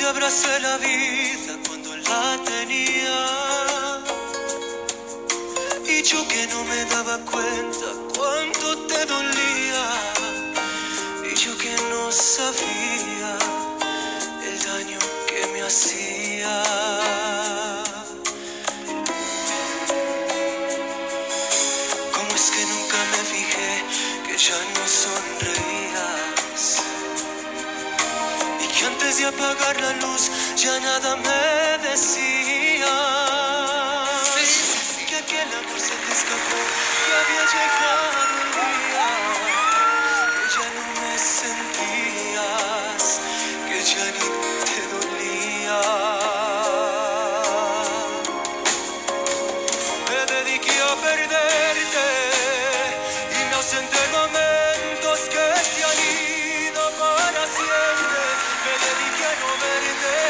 te abracé la vida cuando la tenía. Y yo que no me daba cuenta cuánto te dolía. Y yo que no sabía el daño que me hacía. ¿Cómo es que nunca me fijé que ya no sonreías? Y que antes de apagar la luz ya nada me decías. Que aquel amor se te escapó, que había llegado el día, que ya no me sentías, que ya ni te dolía. Me dediqué a perderte y me ausenté en momentos que se han ido para siempre. Me dediqué a no verte